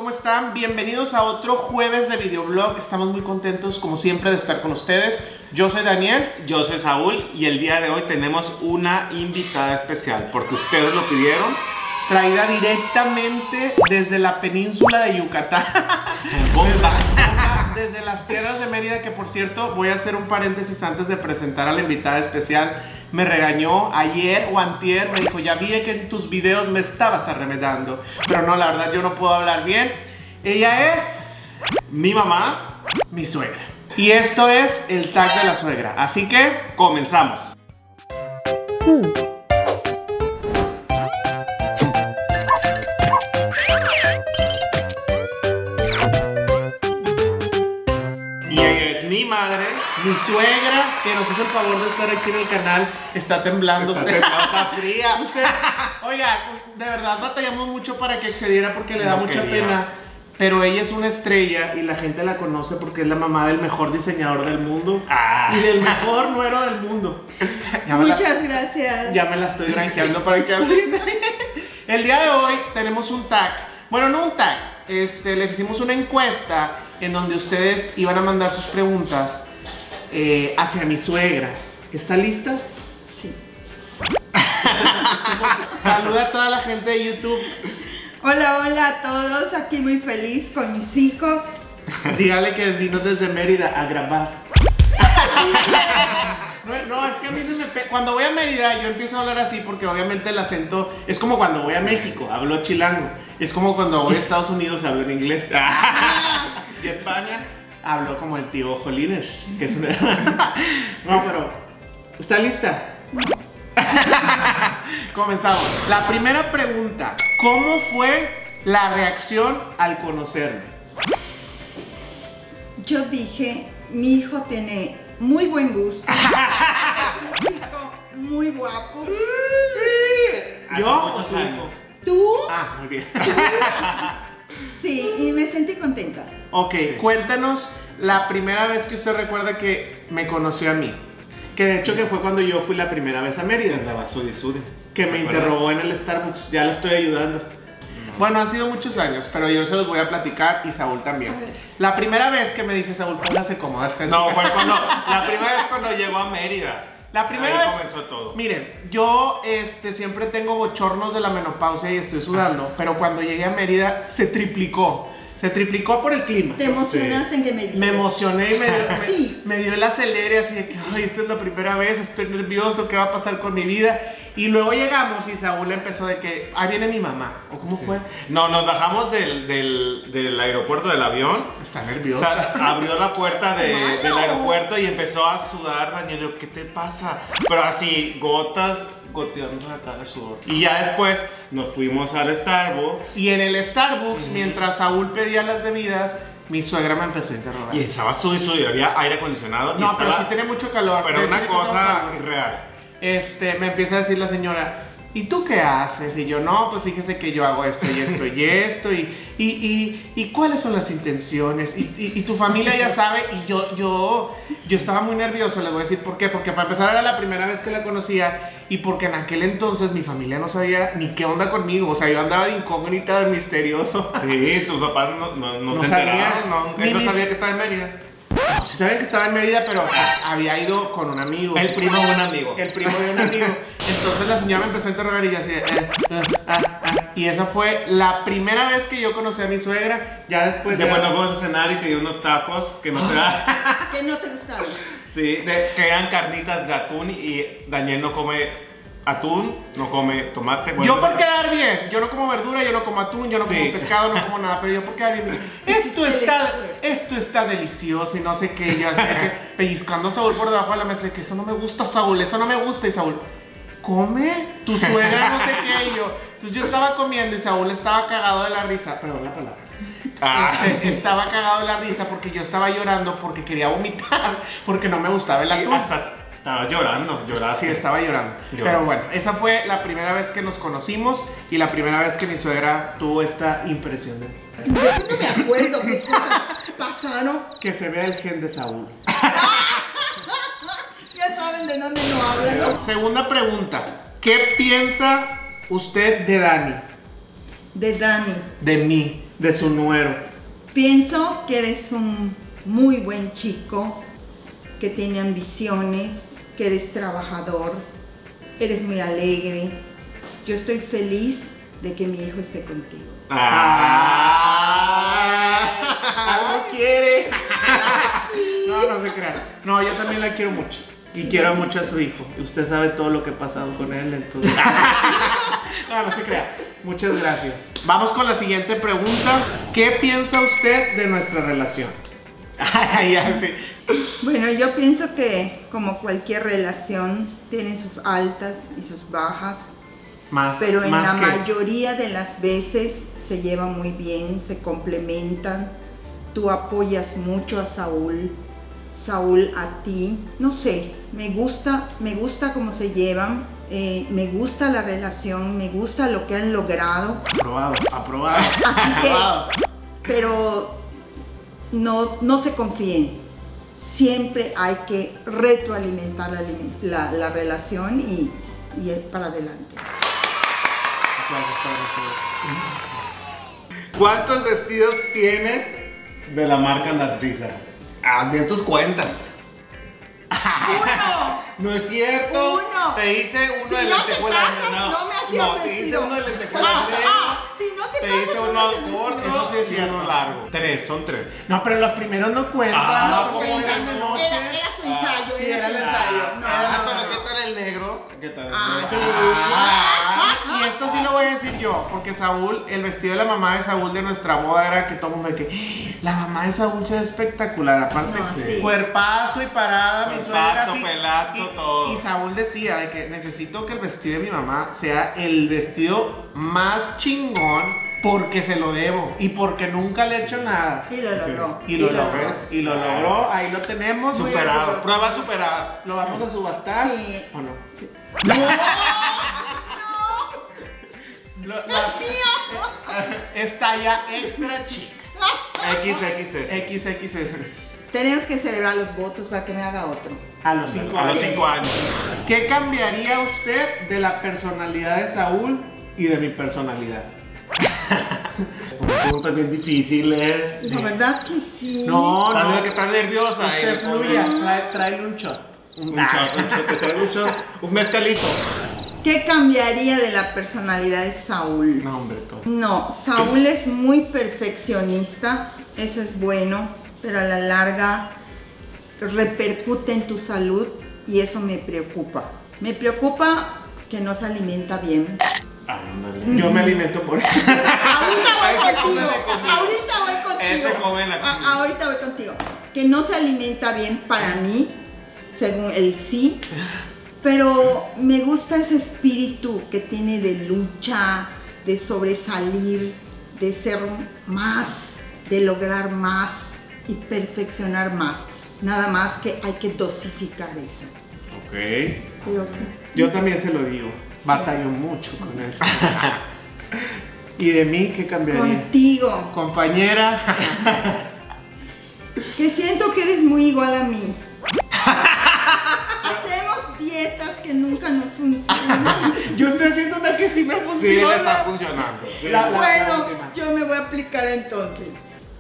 ¿cómo están? Bienvenidos a otro jueves de videoblog. Estamos muy contentos, como siempre, de estar con ustedes. Yo soy Daniel. Yo soy Saúl y el día de hoy tenemos una invitada especial porque ustedes lo pidieron. Traída directamente desde la península de Yucatán. Desde las tierras de Mérida, que por cierto, voy a hacer un paréntesis antes de presentar a la invitada especial. Me regañó ayer o antier, me dijo, ya vi que en tus videos me estabas arremedando. Pero no, la verdad yo no puedo hablar bien. Ella es mi mamá, mi suegra. Y esto es el tag de la suegra. Así que comenzamos. Y ella es mi madre. Mi suegra, que nos hizo el favor de estar aquí en el canal, está temblando. Está fría. Oiga, de verdad batallamos mucho para que accediera porque le da mucha pena. Pero ella es una estrella y la gente la conoce porque es la mamá del mejor diseñador del mundo y del mejor nuero del mundo. Muchas gracias. Ya me la estoy granjeando para que hable. El día de hoy tenemos un tag. Bueno, no un tag. Les hicimos una encuesta en donde ustedes iban a mandar sus preguntas hacia mi suegra. ¿Está lista? Sí. Saluda a toda la gente de YouTube. Hola, hola a todos. Aquí muy feliz con mis hijos. Dígale que vino desde Mérida a grabar. No, es que a mí se me cuando voy a Mérida yo empiezo a hablar así porque obviamente el acento es como cuando voy a México, hablo chilango. Es como cuando voy a Estados Unidos, hablo en inglés. ¿Y España? Hablo como el tío Jolines, que es una... No, pero... ¿Está lista? Comenzamos. La primera pregunta. ¿Cómo fue la reacción al conocerme? Yo dije, mi hijo tiene muy buen gusto. Es un chico muy guapo. ¿Yo? Muchos años. ¿Tú? Ah, muy bien. Sí, y me sentí contenta. Ok, Sí. Cuéntanos la primera vez que usted recuerda que me conoció a mí. Que de hecho que fue cuando yo fui la primera vez a Mérida. Andaba sude. Que me interrogó en el Starbucks. Ya la estoy ayudando. Bueno, han sido muchos años, pero yo se los voy a platicar y Saúl también. A ver. La primera vez que me dice Saúl, póngase cómoda. Está en No, su- fue la primera vez cuando llegó a Mérida. La primera Ahí vez comenzó todo. Miren, yo siempre tengo bochornos de la menopausia y estoy sudando, pero cuando llegué a Mérida se triplicó. Se triplicó por el clima. Te emocionaste en que me viste. Me emocioné y Sí. me dio el acelere así de que, ay, esta es la primera vez, estoy nervioso, ¿qué va a pasar con mi vida? Y luego llegamos y Saúl empezó de que, ahí viene mi mamá, ¿o cómo fue? No, nos bajamos del aeropuerto del avión. Está nervioso. Abrió la puerta Malo. del aeropuerto y empezó a sudar, Daniel. Yo, ¿qué te pasa? Pero así, goteando acá de sudor. Y ya después nos fuimos al Starbucks. Y en el Starbucks, mientras Saúl pedía las bebidas, mi suegra me empezó a interrogar. Y estaba sude, había aire acondicionado. y No, pero estaba- sí tenía mucho calor. Pero De una hecho, tenía cosa calor. irreal. Me empieza a decir la señora, ¿y tú qué haces? Y yo, no, pues fíjese que yo hago esto y esto y esto. ¿Y cuáles son las intenciones? Y tu familia ya sabe. Y yo estaba muy nervioso, les voy a decir por qué. Porque para empezar era la primera vez que la conocía. Y porque en aquel entonces mi familia no sabía ni qué onda conmigo. O sea, yo andaba de incógnita, de misterioso. Sí, tus papás no se sabían. enteraron. No, Ni él no mis- sabía que estaba en Mérida. Sí sabían que estaba en Mérida, pero había ido con un amigo. El primo de un amigo. El primo de un amigo. Entonces la señora me empezó a interrogar y yo así y esa fue la primera vez que yo conocí a mi suegra. Ya después Después nos fuimos a cenar y te di unos tacos que no te da. ¿Qué no te gustaron? Sí, que eran carnitas de atún y Daniel no come atún, no come tomate. Bueno, yo por quedar bien, yo no como verdura, yo no como atún, yo no como Sí. pescado, no como nada, pero yo por quedar bien, esto está delicioso y no sé qué, yo así de que pellizcando a Saúl por debajo de la mesa, de que eso no me gusta, Saúl, eso no me gusta. Y Saúl, come, tu suegra no sé qué. Y yo, entonces yo estaba comiendo y Saúl estaba cagado de la risa, perdón la palabra. Estaba cagado de la risa porque yo estaba llorando porque quería vomitar, porque no me gustaba el y atún. hasta estaba llorando. Sí, estaba llorando. Pero bueno, esa fue la primera vez que nos conocimos y la primera vez que mi suegra tuvo esta impresión de Yo no me acuerdo qué cosas pasaron. que se vea el gen de Saúl. Ya saben de dónde no hablan, ¿no? Segunda pregunta. ¿Qué piensa usted de Dani? De Dani. De mí. de su nuero? Pienso que eres un muy buen chico, que tiene ambiciones, que eres trabajador, eres muy alegre. Yo estoy feliz de que mi hijo esté contigo. Algo quiere. No se crea. No, yo también la quiero mucho. Y quiero mucho a su hijo. Usted sabe todo lo que he pasado con él, entonces. No se crea. Muchas gracias. Vamos con la siguiente pregunta. ¿Qué piensa usted de nuestra relación? Ya, sí. Bueno, yo pienso que como cualquier relación tiene sus altas y sus bajas, pero en la mayoría de las veces se llevan muy bien, se complementan. Tú apoyas mucho a Saúl, Saúl a ti. No sé, me gusta cómo se llevan, me gusta la relación, me gusta lo que han logrado. Aprobado. Así que, pero no se confíen. Siempre hay que retroalimentar la relación y ir para adelante. ¿Cuántos vestidos tienes de la marca Narcisa? Bien tus cuentas. ¡Uno! No es cierto. ¡Uno! Te hice uno Si de no te lentejuelas. casas, no me hacías te hice vestido. uno de lentejuelas. Si no te Te casas, hice no me uno haces vestido. corto, Eso sí es y cierto. uno largo. Son tres. No, pero los primeros no cuentan. No porque cuentan, eran de noche. era su ensayo, sí, era era su el ensayo. ensayo. No, Pero no. ¿qué tal el negro? ¿Qué tal el Ah, negro? sí. Y esto sí lo voy a decir yo, porque Saúl, el vestido de la mamá de Saúl de nuestra boda era que todo el mundo de que la mamá de Saúl se ve espectacular, aparte No, sí. cuerpazo y parada, mi suegra Cuerpazo, así, pelazo, todo. y Saúl decía de que necesito que el vestido de mi mamá sea el vestido más chingón porque se lo debo y porque nunca le he hecho nada. Y lo logró. Y lo logró, logró. y lo logró, ahí lo tenemos. Muy Superado. orgulloso. Prueba superada. ¿Lo vamos a subastar? Sí. ¿O no? Sí. Es talla extra chica. XXS. XXS. Tenemos que celebrar los votos para que me haga otro. A los 5 A los años. 5 años. ¿Qué cambiaría usted de la personalidad de Saúl y de mi personalidad? Preguntas bien difíciles. La verdad que sí. No, Tal no. vez que está nerviosa. Usted fluya. Tráele un shot. Un shot, te traigo un shot. Un mezcalito. ¿Qué cambiaría de la personalidad de Saúl? No, hombre, todo. No, Saúl es muy perfeccionista, eso es bueno, pero a la larga repercute en tu salud y eso me preocupa. Me preocupa que no se alimenta bien. Ándale. Yo me alimento por él. Ahorita Ese voy come contigo. conmigo. Ahorita voy contigo. Ese come en la cocina. Ahorita voy contigo. Que no se alimenta bien para mí, según él sí. Pero me gusta ese espíritu que tiene de lucha, de sobresalir, de ser más, de lograr más y perfeccionar más. Nada más que hay que dosificar eso. Ok. Pero sí. Yo también se lo digo. Batallo mucho con eso. ¿Y de mí qué cambiaría? Contigo. Compañera. Que siento que eres muy igual a mí. Hacemos dietas que nunca nos funcionan. Yo estoy haciendo una que sí me funciona. Sí, le está funcionando. Sí. La Bueno, última. yo me voy a aplicar entonces.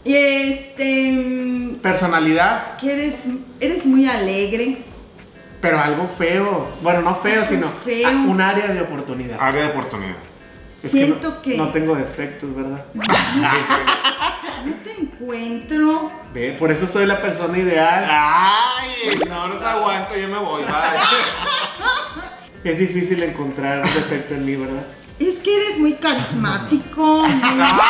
Y Personalidad, que eres muy alegre. pero algo feo. Bueno, no feo, Algo sino feo. un área de oportunidad. Área de oportunidad. Es Siento que no tengo defectos, ¿verdad? no te encuentro. Ve, por eso soy la persona ideal. Ay, no los aguanto, yo me voy. Bye. Es difícil encontrar defecto en mí, ¿verdad? Es que eres muy carismático. Ay,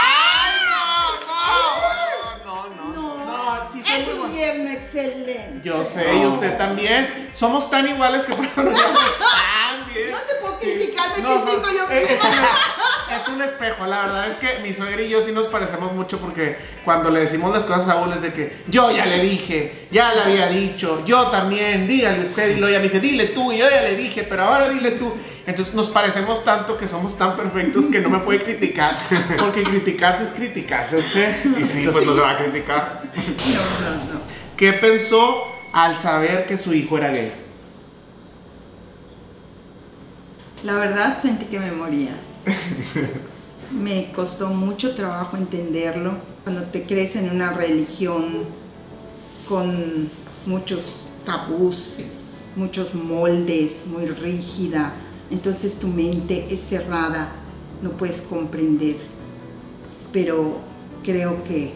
no. No, sí soy Es muy un bueno. viernes excelente. Yo sé, y usted también. Somos tan iguales que por eso nos llevamos tan bien. No te puedo criticar, me No, critico yo es misma. es un espejo, la verdad es que mi suegra y yo sí nos parecemos mucho porque cuando le decimos las cosas a Saúl es de que yo ya le dije, ya le había dicho, yo también, dígale usted, y luego ella me dice, dile tú, y yo ya le dije, pero ahora dile tú. Entonces nos parecemos tanto que somos tan perfectos que no me puede criticar, porque criticarse es criticarse, ¿usted? Y sí, pues nos va a criticar. No. ¿Qué pensó al saber que su hijo era gay? La verdad sentí que me moría. Me costó mucho trabajo entenderlo. Cuando te crees en una religión con muchos tabús, muchos moldes, muy rígida, entonces tu mente es cerrada, no puedes comprender. Pero creo que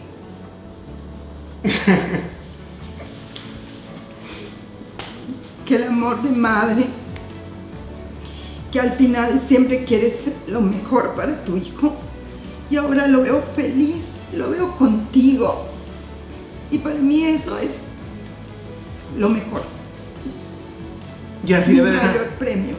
el amor de madre, que al final siempre quieres lo mejor para tu hijo, y ahora lo veo feliz, lo veo contigo, y para mí eso es lo mejor. Y así debe de ser. Mayor premio.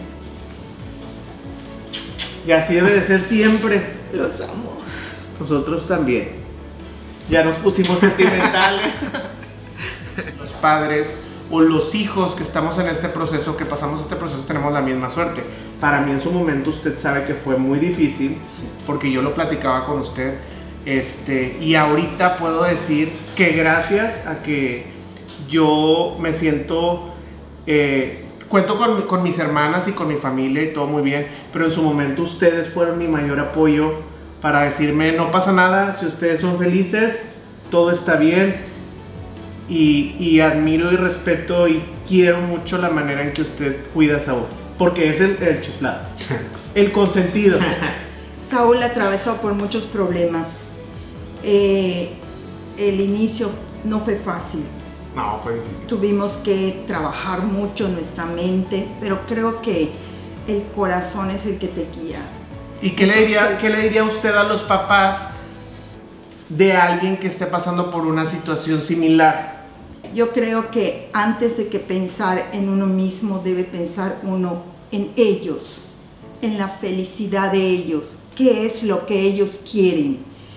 Y así debe de ser siempre. Los amo. Nosotros también. Ya nos pusimos sentimentales. Los padres o los hijos que estamos en este proceso, que pasamos este proceso, tenemos la misma suerte. Para mí en su momento usted sabe que fue muy difícil, sí, porque yo lo platicaba con usted. Y ahorita puedo decir que gracias a que yo me siento, cuento con mis hermanas y con mi familia y todo muy bien, pero en su momento ustedes fueron mi mayor apoyo para decirme, no pasa nada, si ustedes son felices, todo está bien. Y admiro y respeto y quiero mucho la manera en que usted cuida a Saúl, porque es el chiflado, el consentido. Saúl atravesó por muchos problemas. El inicio no fue fácil. No, fue difícil. Tuvimos que trabajar mucho nuestra mente, pero creo que el corazón es el que te guía. ¿Y qué le diría usted a los papás de alguien que esté pasando por una situación similar? Yo creo que antes de que pensar en uno mismo, debe pensar uno en ellos, en la felicidad de ellos, qué es lo que ellos quieren.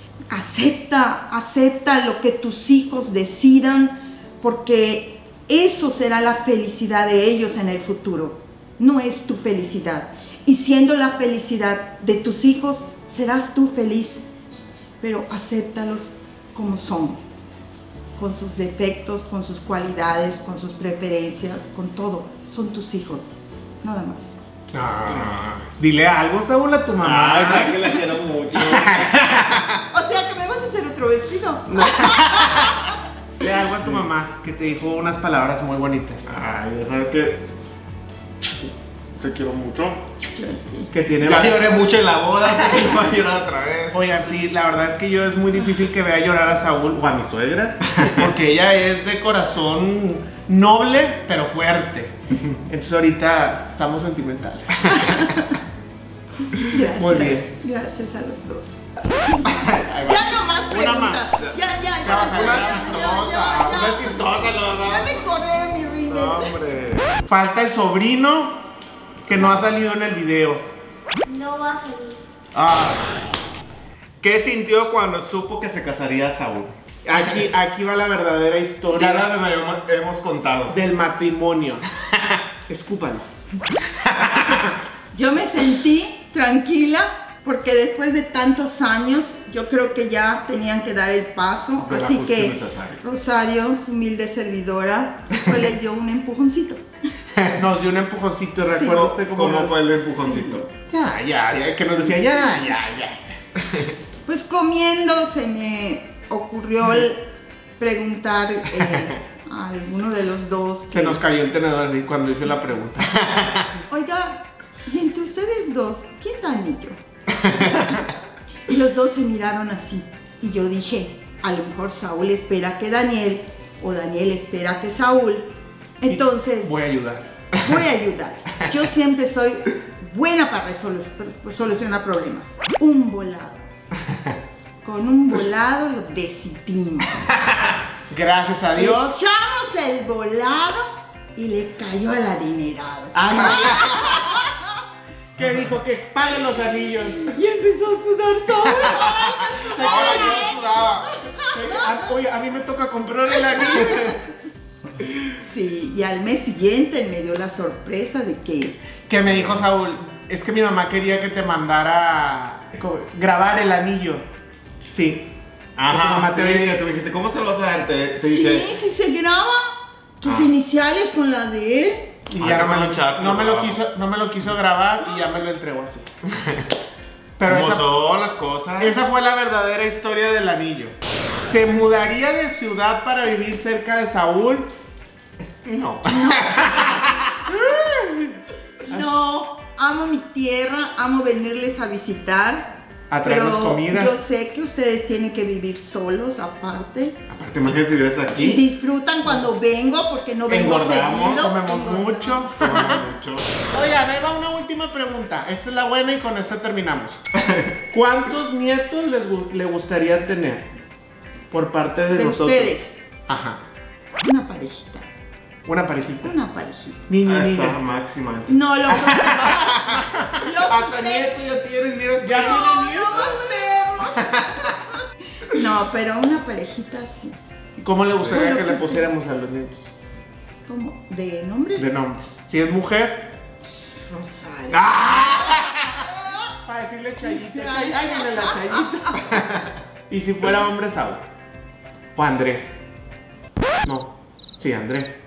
Acepta lo que tus hijos decidan, porque eso será la felicidad de ellos en el futuro, no es tu felicidad. Y siendo la felicidad de tus hijos, serás tú feliz, pero acéptalos como son, con sus defectos, con sus cualidades, con sus preferencias, con todo. Son tus hijos, nada más. Dile algo, Saúl, a tu mamá. O sea que la quiero mucho. O sea que me vas a hacer otro vestido. No. Dile algo a tu mamá, que te dijo unas palabras muy bonitas. Ay, ya sabes que te quiero mucho. Que tiene. Ya lloré mucho en la boda, que voy a llorar otra vez. Oigan, sí, la verdad es que yo es muy difícil que vea llorar a Saúl o a mi suegra, porque ella es de corazón noble, pero fuerte. Entonces ahorita estamos sentimentales. Gracias. Muy bien. Gracias a los dos. Ya no más preguntas. Una más. Una chistosa, la verdad. Ya me corrieron mi rímel. Hombre. Falta el sobrino que no ha salido en el video. No va a salir. ¿Qué sintió cuando supo que se casaría Saúl? Aquí va la verdadera historia. Ya la hemos contado. Del matrimonio. Escúpalo. Yo me sentí tranquila porque después de tantos años yo creo que ya tenían que dar el paso. De la así justicia que necesaria. Rosario, su humilde servidora, pues les dio un empujoncito. Nos dio un empujoncito, Sí. ¿recuerda usted ¿Cómo fue el empujoncito? Ya, que nos decía ya. Pues comiendo se me ocurrió preguntar a alguno de los dos. Se nos cayó el tenedor así cuando hice la pregunta. Oiga, y entre ustedes dos, ¿quién da anillo? Y los dos se miraron así. Y yo dije, a lo mejor Saúl espera que Daniel, o Daniel espera que Saúl. Entonces, Voy a ayudar. Yo siempre soy buena para solucionar problemas. Un volado. Con un volado lo decidimos. Gracias a Dios. Echamos el volado y le cayó al adinerado. ¿Qué dijo? Que paguen los anillos. Y empezó a sudar Saúl. Ahora yo sudaba. Oye, a mí me toca comprar el anillo. Sí, y al mes siguiente me dio la sorpresa de Que me dijo Saúl, es que mi mamá quería que te mandara grabar el anillo. Sí. Ajá, mamá te sí, dijo, tú dijiste, ¿cómo se lo vas a dar? Te sí, dije, sí se graba. Tus iniciales con la de él. y Ah, ya que me lo echaste, no me lo quiso grabar y ya me lo entregó así. Pero ¿Cómo esa, son las cosas? esa fue la verdadera historia del anillo. ¿Se mudaría de ciudad para vivir cerca de Saúl? No. No, amo mi tierra, amo venirles a visitar. A traernos pero comida. yo sé que ustedes tienen que vivir solos aparte. Aparte, imagínate si vives Y aquí. disfrutan cuando vengo porque no vengo Engordamos, seguido. Comemos Engordamos. mucho. Mucho. Oigan, ahí va una última pregunta. Esta es la buena y con esta terminamos. ¿Cuántos nietos le gustaría tener por parte de De nosotros? ustedes. Ajá. Una parejita. Una parejita. Una parejita. Niño, Ahí está, niña. máxima. No, lo que Hasta usted- nieto ya tienes, mira. Ya No, tiene nietos. no más perros. No, pero una parejita sí. ¿Cómo le gustaría Bueno, que le pues sí. pusiéramos a los nietos? ¿Cómo? ¿De nombres? De nombres. Si es mujer, Rosario. para decirle Chayita. Ay, viene la Chayita. Y si fuera hombre, Saúl. O Andrés. No. Sí, Andrés.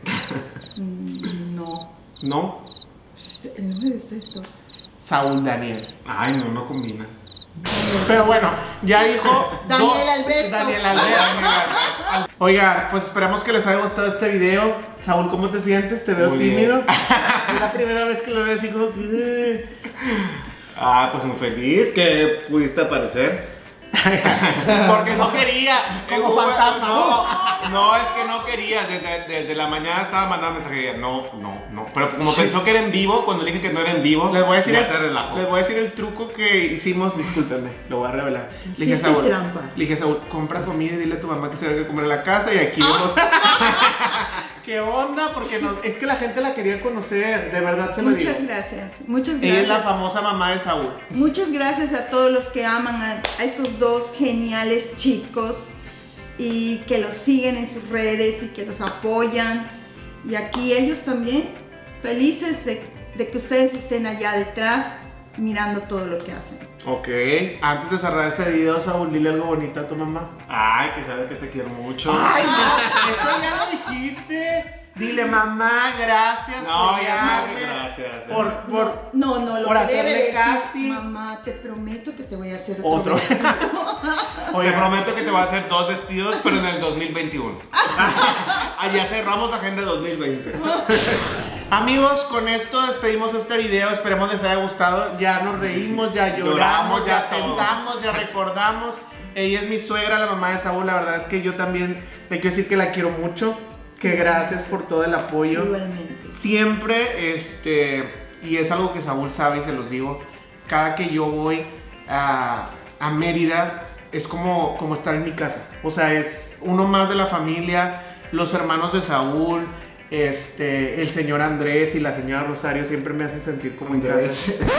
No. No. El nombre de ustedes dos. Saúl Daniel. Ay, no, no combina. Pero bueno, ya dijo Daniel Alberto. Daniel Alberto. Oigan, pues esperamos que les haya gustado este video. Saúl, ¿cómo te sientes? Te veo Muy bien. tímido. Es la primera vez que lo veo así como que... Ah, pues muy feliz que pudiste aparecer. Porque no quería, como Hugo, fantasma. No, es que no quería. Desde la mañana estaba mandando mensaje. No. Pero como pensó que era en vivo, cuando le dije que no era en vivo, Les voy a decir, ya se relajó. les voy a decir el truco que hicimos, discúlpenme, lo voy a revelar. Le dije a Hiciste Saúl, trampa. le dije a Saúl, compra comida y dile a tu mamá que se venga a comer a la casa y aquí vemos. ¿Qué onda? Porque es que la gente la quería conocer, de verdad se lo digo. Muchas gracias. Muchas gracias. Ella es la famosa mamá de Saúl. Muchas gracias a todos los que aman a estos dos geniales chicos y que los siguen en sus redes y que los apoyan. Y aquí ellos también felices de que ustedes estén allá detrás mirando todo lo que hacen. Ok, antes de cerrar este video, Saúl, dile algo bonito a tu mamá. Ay, que sabe que te quiero mucho. Ay, no, esto ya lo dijiste. Dile, mamá, gracias No, por ya sabe, guiarme, gracias. No, lo por que debe hacerle decir, casting. mamá, te prometo que te voy a hacer Otro. otro vestido. Te Oigan, prometo que te voy a hacer 2 vestidos, pero en el 2021. Allá cerramos agenda 2020. amigos, con esto despedimos este video. Esperemos les haya gustado. Ya nos reímos, ya lloramos, ya ya todo. pensamos, ya recordamos. Ella es mi suegra, la mamá de Saúl. La verdad es que yo también le quiero decir que la quiero mucho. Que gracias por todo el apoyo. Igualmente. Siempre, y es algo que Saúl sabe y se los digo, cada que yo voy a Mérida es como estar en mi casa. O sea, es uno más de la familia, los hermanos de Saúl, el señor Andrés y la señora Rosario siempre me hacen sentir como en casa.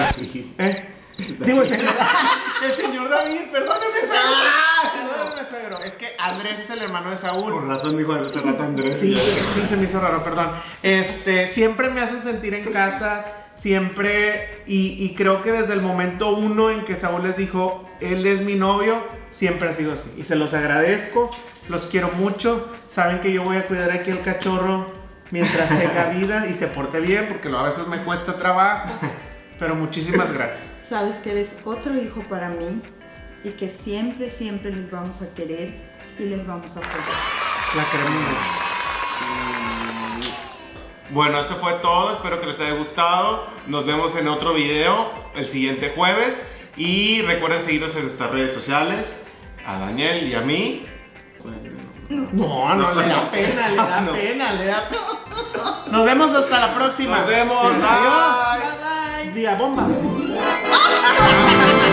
Digo, el señor David, perdóname, suegro. Perdóname, suegro. Es que Andrés es el hermano de Saúl. Por razón dijo hace rato Andrés. Sí, sí, se me hizo raro, perdón. Siempre me hace sentir en casa, siempre, y creo que desde el momento uno en que Saúl les dijo, él es mi novio, siempre ha sido así. Y se los agradezco, los quiero mucho. Saben que yo voy a cuidar aquí al cachorro mientras tenga vida y se porte bien, porque a veces me cuesta trabajo, pero muchísimas gracias. Sabes que eres otro hijo para mí y que siempre, siempre les vamos a querer y les vamos a apoyar. La queremos mucho. Bueno, eso fue todo. Espero que les haya gustado. Nos vemos en otro video el siguiente jueves. Y recuerden seguirnos en nuestras redes sociales. A Daniel y a mí. No, le da pena, le da No. pena, le da pena. Nos vemos hasta la próxima. Nos vemos. Adiós. Bye. Bye bye. Día bomba.